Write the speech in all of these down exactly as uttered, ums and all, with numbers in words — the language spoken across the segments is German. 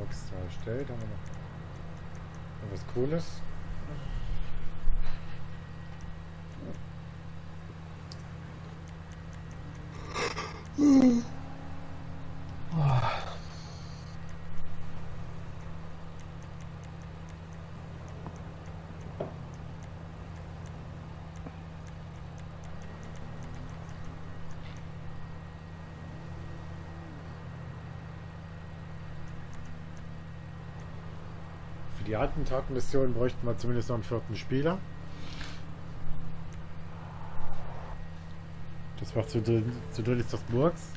Axt erstellt. Haben wir noch was Cooles. Für die Attentatmission bräuchten wir zumindest noch einen vierten Spieler. Das war zu dünn, zu dünn ist das Murks.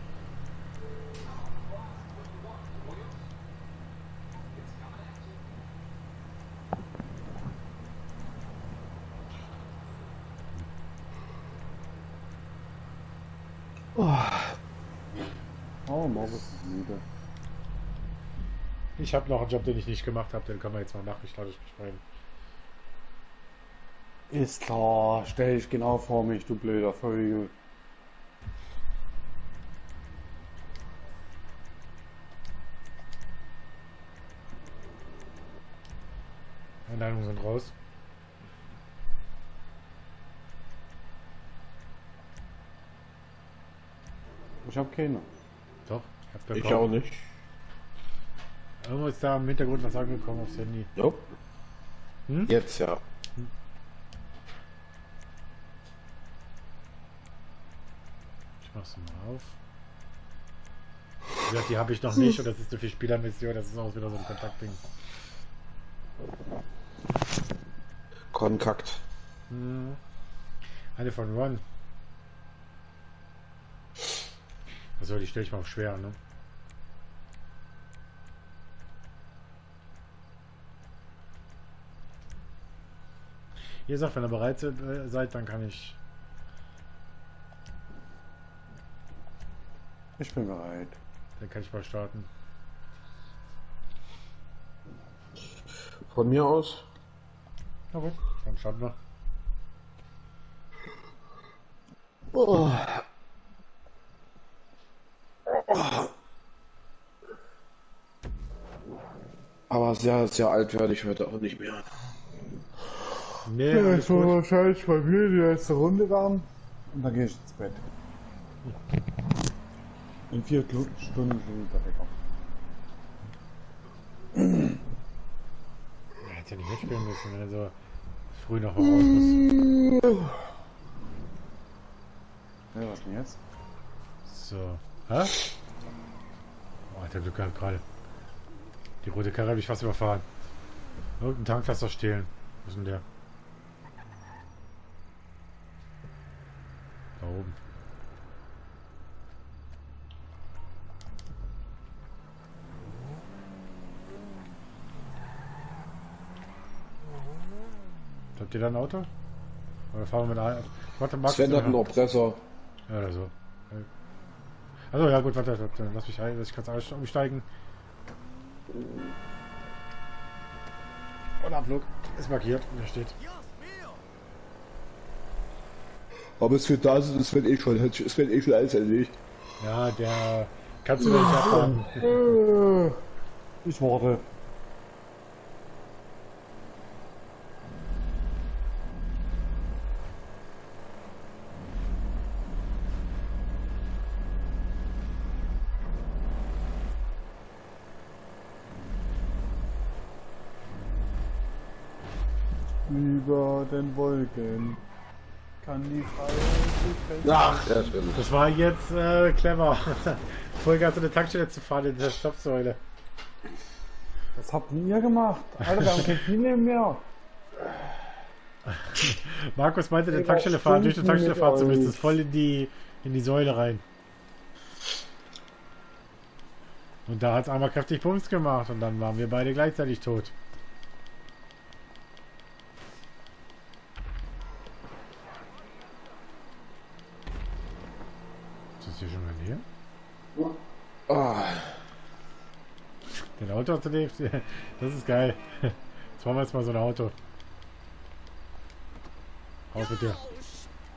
Oh, morgen ist es müde. Ich habe noch einen Job, den ich nicht gemacht habe, den können wir jetzt mal nachrichtlich beschreiben. Ist klar, stell dich genau vor mich, du blöder Vögel. Einladungen sind raus. Ich hab keine. Doch, ich hab Ich bekommen. auch nicht. Irgendwo ist da im Hintergrund was angekommen aufs Handy. Nope. Hm? Jetzt ja. Ich mach's mal auf. Wie gesagt, die habe ich noch nicht und das ist so viel Spielermission, das ist auch wieder so ein Kontaktding. Kontakt. Hm. Eine von Ron. Also die stelle ich mal auf schwer, ne? Ihr sagt, wenn ihr bereit seid, dann kann ich. Ich bin bereit. Dann kann ich mal starten. Von mir aus. Na gut, dann starten wir. Oh. Aber sehr, sehr alt werde ich heute auch nicht mehr. Nee, Ja, alles ich soll gut. wahrscheinlich bei mir die letzte Runde werden. Und dann gehe ich ins Bett. In vier Klu- Stunden schon der Wecker. Er hätte ja nicht mitspielen müssen, wenn er so früh noch mal raus muss. Ja, was denn jetzt? So. Hä? Oh, hat der Glück gehabt gerade. Die rote Karre habe ich fast überfahren. Irgendein Tanklaster stehlen. Wo ist denn der? Da oben. Habt ihr da ein Auto? Oder fahren wir mit einem? Warte, Max. Sven hat einen Oppressor. Ja, oder so. Also ja gut, warte, warte, lass mich ein, lass ich kurz umsteigen. Und Abflug ist markiert, da steht. Aber es wird da, es wird eh schon, es wird eh schon alles erledigt. Ja, der kannst du nicht abfahren. Ich warte. Über den Wolken kann die Freie Ach, ja, stimmt. Das war jetzt äh, clever. Vollgas in eine Tankstelle zu fahren in dieser Stoppsäule. Was habt ihr gemacht? Alter, wir haben kein Team neben mir. Markus meinte, der Ich Tankstelle war fahren, durch die Stunden Tankstelle mit fahren zu müssen. euch. Das ist voll in die in die Säule rein. Und da hat es einmal kräftig Pumps gemacht und dann waren wir beide gleichzeitig tot. Ist das hier schon mal hier? Ah, Den Auto zu nehmen, das ist geil. Jetzt machen wir jetzt mal so ein Auto. Raus mit dir.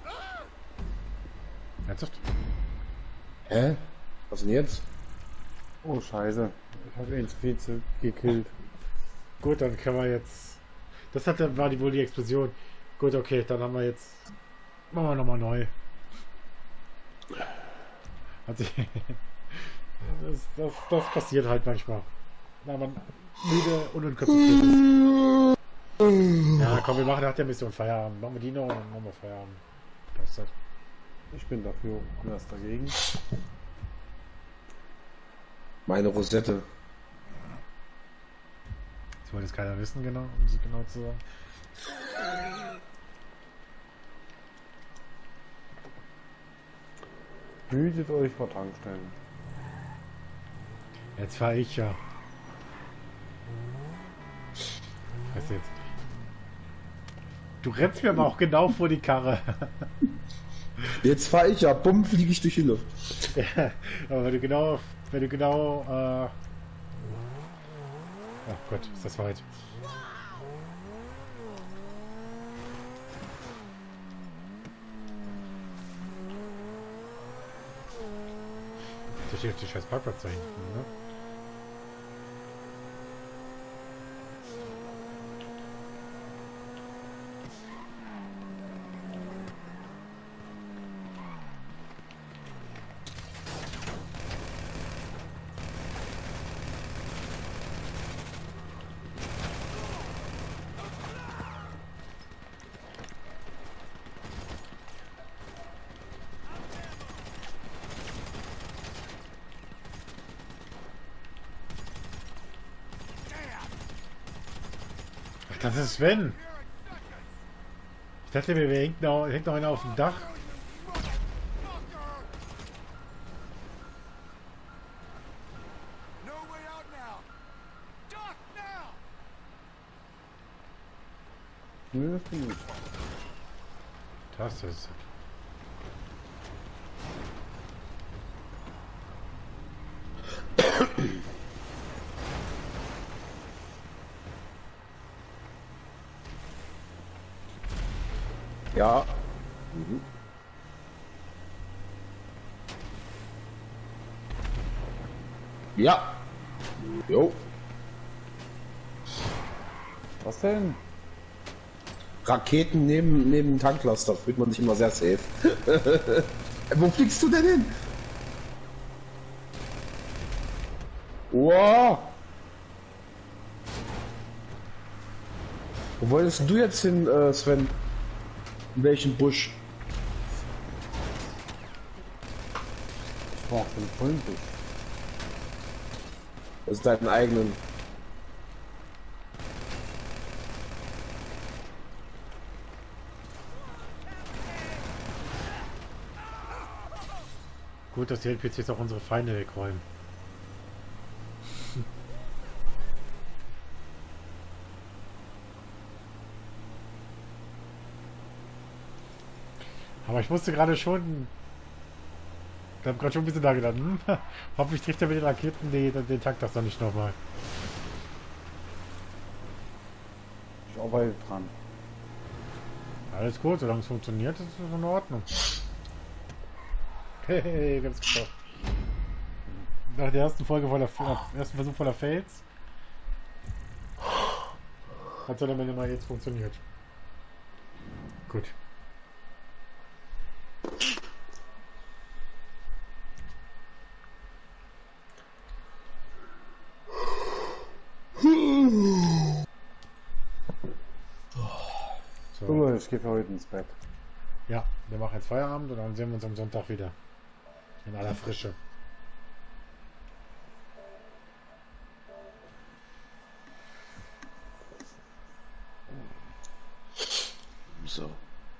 Ernsthaft? hä? Was denn jetzt? Oh Scheiße. Ich habe ihn zu viel zu gekillt. Gut, dann können wir jetzt... Das hat, war die, wohl die Explosion. Gut, okay, dann haben wir jetzt... Machen wir nochmal neu. Hat sich... Das, das, das passiert halt manchmal. Wenn man müde und unkonzentriert ist. Ja, komm, wir machen nach der Mission Feierabend. Machen wir die noch und dann machen wir Feierabend. Passt das. Ich bin dafür. Wer ist dagegen? Meine Rosette. Das wollte jetzt keiner wissen, genau, um es genau zu sagen. Hütet euch vor Tankstellen. Jetzt fahre ich ja. Was jetzt? Du rennst mir aber auch genau vor die Karre. Jetzt fahre ich ja, bumm, fliege ich durch die Luft. Ja, aber wenn du genau, wenn du genau, äh... Ach Gott, ist das weit. Da steht der scheiß Parkplatz da hinten, ne? Das ist Sven. Ich dachte mir, wir hängt noch, hängt noch einer auf dem Dach. Nö, das bin ich. Das ist es. Ja. Mhm. Ja. Jo. Was denn? Raketen neben, neben dem Tanklaster fühlt man sich immer sehr safe. Wo fliegst du denn hin? Wow. Wo wolltest du jetzt hin, äh, Sven? In welchem Busch? Ich brauch den vollen Busch. Das ist deinen eigenen. Gut, dass die N P Cs auch unsere Feinde wegräumen. Aber ich musste gerade schon... Ich habe gerade schon ein bisschen da gedacht, hm, hoffentlich trifft er mit den Raketen den, den Tank das doch nicht nochmal. Ich arbeite dran. Alles gut, solange es funktioniert, ist es in Ordnung. Hey, ganz geschafft. Nach der ersten Folge voller äh, ersten Versuch voller Fails hat er dann mal jetzt funktioniert. Gut. So. So, ich gehe für heute ins Bett. Ja, wir machen jetzt Feierabend und dann sehen wir uns am Sonntag wieder. In aller Frische. So.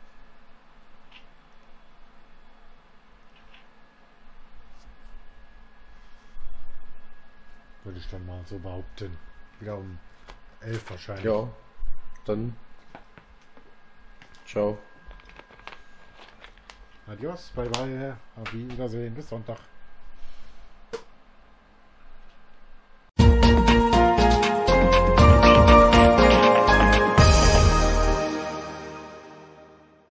Würde ich dann mal so behaupten. Wieder um elf wahrscheinlich. Ja. Dann. Ciao. Adios, bye bye, auf Wiedersehen, bis Sonntag.